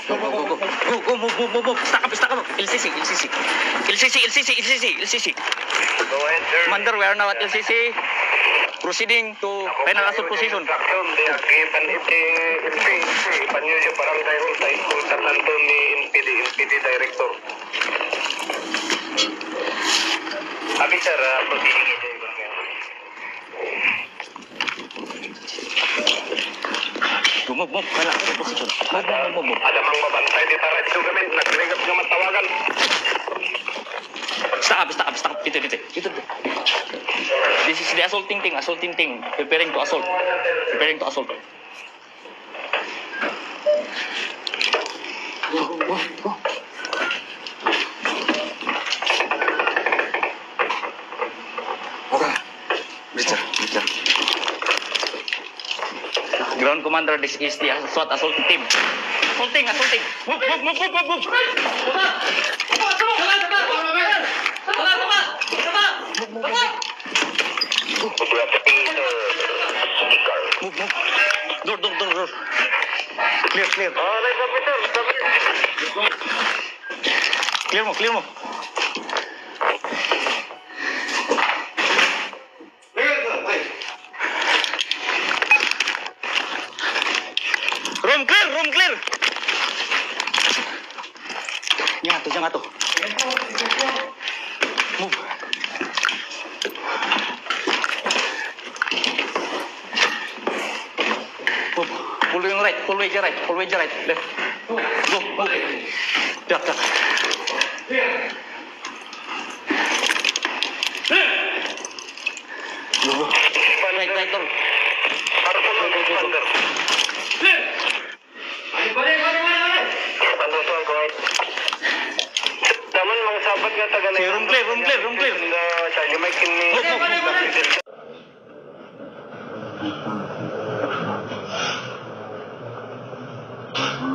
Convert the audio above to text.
Go, go, go, go. Go, go, move. Stack up. LCC. Go ahead, sir. Commander, we are now at LCC. Proceeding to final assault position. Instruction, diakitan ipanyo yung barangay hall sa school San Anton ni NPD Director. Abi, sir, proceeding ito yung barangay. Move. Final assault position. Move. Adamang mabantay di tarat ito kami. Nagringat nga matawagan. Stack up. Ito. This is the assaulting thing. Preparing to assault. Go. Okay. Richard. Ground commander, this is the SWAT assaulting team. Assaulting. Move. Door. Clear. Right, officer. Clear mo. Room clear. Diyan nga to. Move. Full way right. Left. Go. Duck. Go. Right door. Naman mga sabat nga taga na. Room clear. Charlie Mike ni. Move.